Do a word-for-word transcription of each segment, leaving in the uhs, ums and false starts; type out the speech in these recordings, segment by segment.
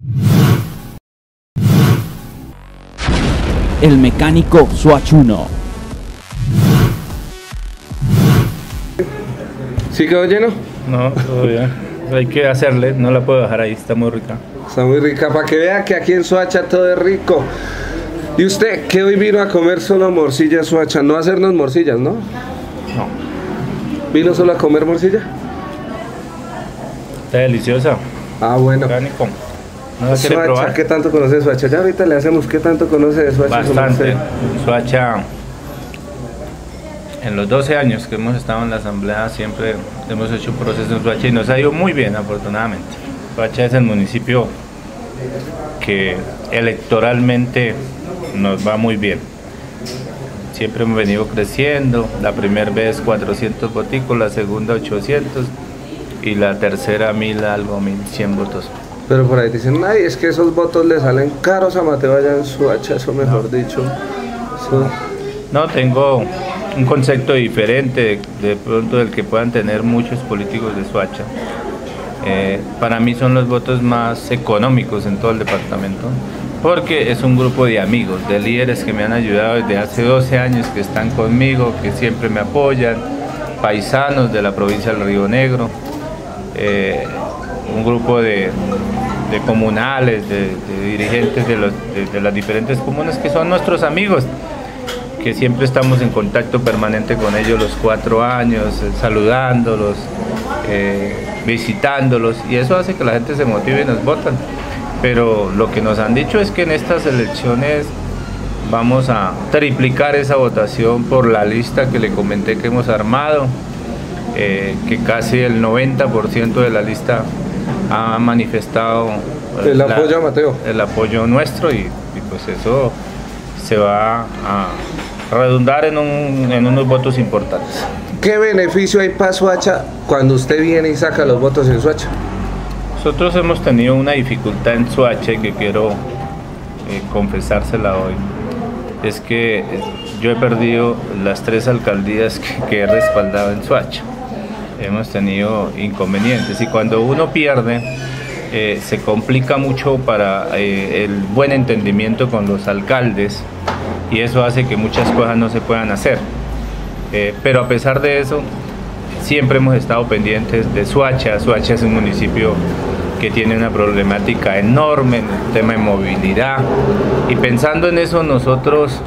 El mecánico Soachuno. ¿Sí quedó lleno? No, todo bien. Hay que hacerle, no la puedo dejar ahí, está muy rica. Está muy rica, para que vea que aquí en Soacha todo es rico. ¿Y usted qué hoy vino a comer solo morcilla Soacha? No a hacernos morcillas, ¿no? No. ¿Vino solo a comer morcilla? Está deliciosa. Ah, bueno. Mecánico. ¿No la quiere Soacha, probar? ¿qué tanto conoce de Soacha? Ya ahorita le hacemos, ¿qué tanto conoce de Soacha? Bastante. Soacha, en los doce años que hemos estado en la asamblea, siempre hemos hecho un proceso en Soacha y nos ha ido muy bien, afortunadamente. Soacha es el municipio que electoralmente nos va muy bien. Siempre hemos venido creciendo, la primera vez cuatrocientos voticos, la segunda ochocientos y la tercera mil algo, mil cien votos. Pero por ahí dicen, ay, es que esos votos le salen caros a Mateo allá en Soacha, eso mejor no. dicho. Eso... No, tengo un concepto diferente de, de pronto del que puedan tener muchos políticos de Soacha. Eh, para mí son los votos más económicos en todo el departamento, porque es un grupo de amigos, de líderes que me han ayudado desde hace doce años, que están conmigo, que siempre me apoyan, paisanos de la provincia del Río Negro, eh, un grupo de, de comunales, de, de dirigentes de, los, de, de las diferentes comunas que son nuestros amigos, que siempre estamos en contacto permanente con ellos los cuatro años, eh, saludándolos, eh, visitándolos, y eso hace que la gente se motive y nos votan. Pero lo que nos han dicho es que en estas elecciones vamos a triplicar esa votación por la lista que le comenté que hemos armado, eh, que casi el noventa por ciento de la lista ha manifestado el la, apoyo a Mateo. El apoyo nuestro, y, y pues eso se va a redundar en, un, en unos votos importantes. ¿Qué beneficio hay para Soacha cuando usted viene y saca los votos en Soacha? Nosotros hemos tenido una dificultad en Soacha que quiero eh, confesársela hoy. Es que yo he perdido las tres alcaldías que, que he respaldado en Soacha. Hemos tenido inconvenientes y cuando uno pierde eh, se complica mucho para eh, el buen entendimiento con los alcaldes, y eso hace que muchas cosas no se puedan hacer. Eh, pero a pesar de eso, siempre hemos estado pendientes de Soacha. Soacha es un municipio que tiene una problemática enorme en el tema de movilidad, y pensando en eso nosotros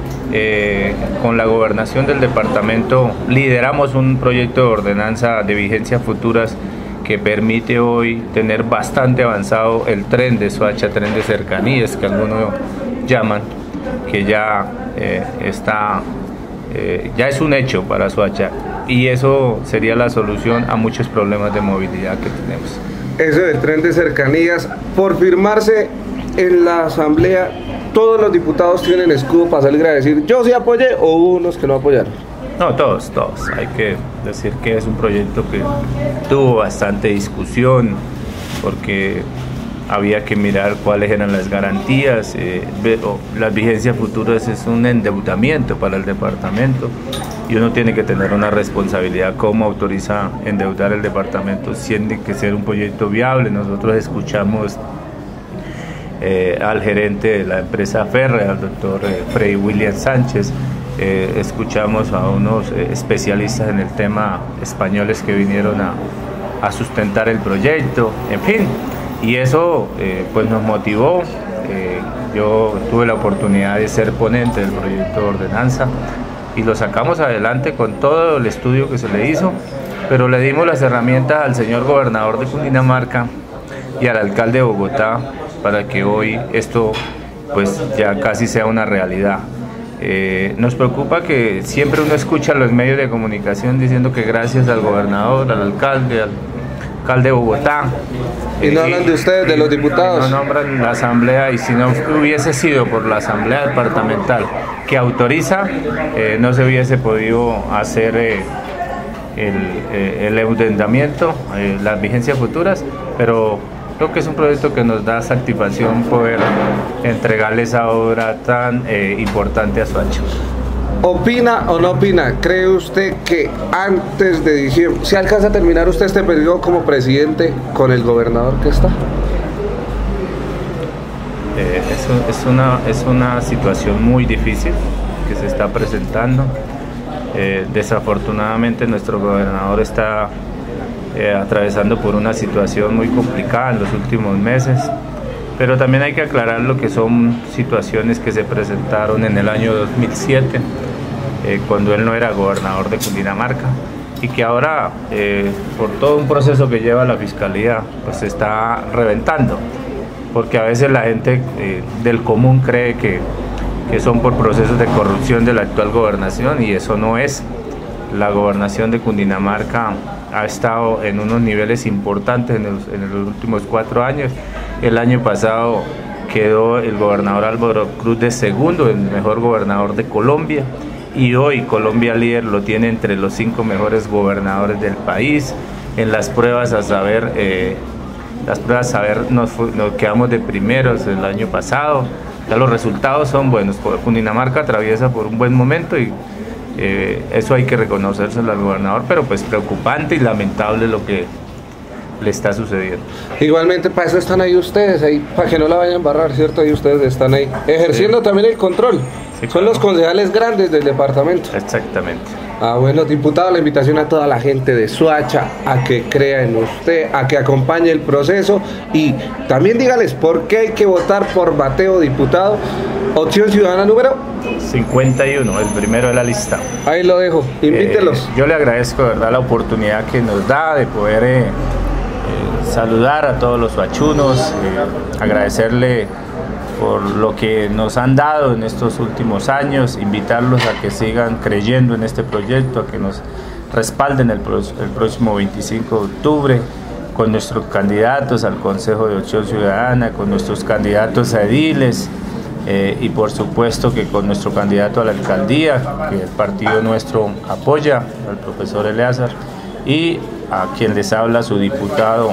eh, con la gobernación del departamento lideramos un proyecto de ordenanza de vigencias futuras que permite hoy tener bastante avanzado el tren de Soacha, tren de cercanías que algunos llaman, que ya eh, está, eh, ya es un hecho para Soacha, y eso sería la solución a muchos problemas de movilidad que tenemos. Eso del tren de cercanías, por firmarse en la asamblea, todos los diputados tienen escudo para salir a decir yo sí apoyé, o hubo unos que no apoyaron. No, todos, todos. Hay que decir que es un proyecto que tuvo bastante discusión, porque había que mirar cuáles eran las garantías. Eh, las vigencias futuras es un endeudamiento para el departamento, y uno tiene que tener una responsabilidad cómo autoriza endeudar el departamento. Tiene que ser un proyecto viable. Nosotros escuchamos eh, al gerente de la empresa férrea, al doctor eh, Freddy William Sánchez, eh, escuchamos a unos eh, especialistas en el tema españoles que vinieron a, a sustentar el proyecto, en fin, y eso eh, pues nos motivó. Eh, yo tuve la oportunidad de ser ponente del proyecto de ordenanza y lo sacamos adelante con todo el estudio que se le hizo, pero le dimos las herramientas al señor gobernador de Cundinamarca y al alcalde de Bogotá para que hoy esto pues ya casi sea una realidad. Eh, nos preocupa que siempre uno escucha en los medios de comunicación diciendo que gracias al gobernador, al alcalde, al alcalde de Bogotá. Y no hablan de ustedes, de los diputados. No nombran la asamblea, y si no hubiese sido por la asamblea departamental que autoriza, eh, no se hubiese podido hacer eh, el, eh, el endeudamiento, eh, las vigencias futuras, pero creo que es un proyecto que nos da satisfacción poder entregarle esa obra tan eh, importante a Soacha. ¿Opina o no opina? ¿Cree usted que antes de diciembre, si alcanza a terminar usted este periodo como presidente con el gobernador que está? eh, es, es, una, es una situación muy difícil que se está presentando. Eh, desafortunadamente nuestro gobernador está eh, atravesando por una situación muy complicada en los últimos meses, pero también hay que aclarar lo que son situaciones que se presentaron en el año dos mil siete, eh, cuando él no era gobernador de Cundinamarca, y que ahora eh, por todo un proceso que lleva la Fiscalía pues se está reventando, porque a veces la gente eh, del común cree que, que son por procesos de corrupción de la actual gobernación, y eso no es. La gobernación de Cundinamarca ha estado en unos niveles importantes en los, en los últimos cuatro años. El año pasado quedó el gobernador Álvaro Cruz de segundo, el mejor gobernador de Colombia, y hoy Colombia Líder lo tiene entre los cinco mejores gobernadores del país. En las pruebas a saber, eh, las pruebas a saber nos, nos quedamos de primeros el año pasado. Ya los resultados son buenos. Cundinamarca atraviesa por un buen momento y eh, eso hay que reconocérselo al gobernador, pero pues preocupante y lamentable lo que le está sucediendo. Igualmente, para eso están ahí ustedes, ahí, para que no la vayan a embarrar, ¿cierto? Ahí ustedes están ahí, ejerciendo sí. también el control. Sí, Son claro. los concejales grandes del departamento. Exactamente. Ah, bueno, diputado, la invitación a toda la gente de Soacha a que crea en usted, a que acompañe el proceso, y también dígales por qué hay que votar por Mateo, diputado. Opción Ciudadana número cincuenta y uno, el primero de la lista. Ahí lo dejo, invítelos. Eh, yo le agradezco, de verdad, la oportunidad que nos da de poder eh, eh, saludar a todos los soachunos, eh, agradecerle por lo que nos han dado en estos últimos años, invitarlos a que sigan creyendo en este proyecto, a que nos respalden el, pro el próximo veinticinco de octubre con nuestros candidatos al Consejo de Opción Ciudadana, con nuestros candidatos a ediles, eh, y por supuesto que con nuestro candidato a la alcaldía, que el partido nuestro apoya, al profesor Eleazar, y a quien les habla su diputado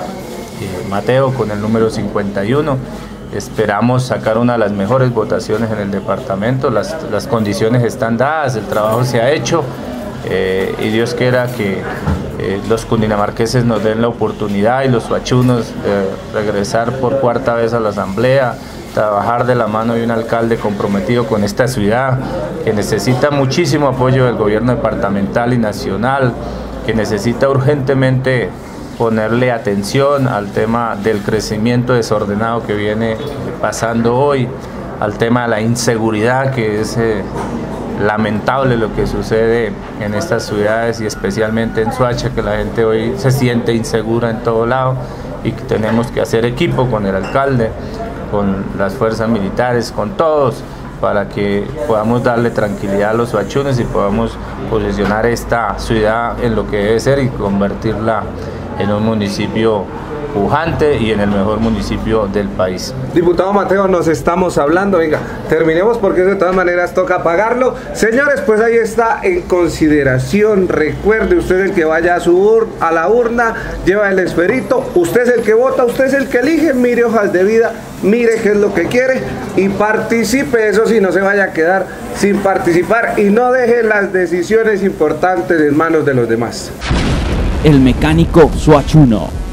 eh, Mateo con el número cincuenta y uno. Esperamos sacar una de las mejores votaciones en el departamento. Las, las condiciones están dadas, el trabajo se ha hecho, eh, y Dios quiera que eh, los cundinamarqueses nos den la oportunidad, y los soachunos, de regresar por cuarta vez a la asamblea, trabajar de la mano de un alcalde comprometido con esta ciudad, que necesita muchísimo apoyo del gobierno departamental y nacional, que necesita urgentemente ponerle atención al tema del crecimiento desordenado que viene pasando hoy, al tema de la inseguridad, que es eh, lamentable lo que sucede en estas ciudades y especialmente en Soacha, que la gente hoy se siente insegura en todo lado, y que tenemos que hacer equipo con el alcalde, con las fuerzas militares, con todos, para que podamos darle tranquilidad a los soachunos y podamos posicionar esta ciudad en lo que debe ser y convertirla en un municipio pujante y en el mejor municipio del país. Diputado Mateo, nos estamos hablando, venga, terminemos porque de todas maneras toca pagarlo. Señores, pues ahí está en consideración. Recuerde, usted es el que vaya a, su ur a la urna, lleva el esferito, usted es el que vota, usted es el que elige, mire hojas de vida, mire qué es lo que quiere y participe, eso sí, no se vaya a quedar sin participar y no deje las decisiones importantes en manos de los demás. El Mecánico Soachuno.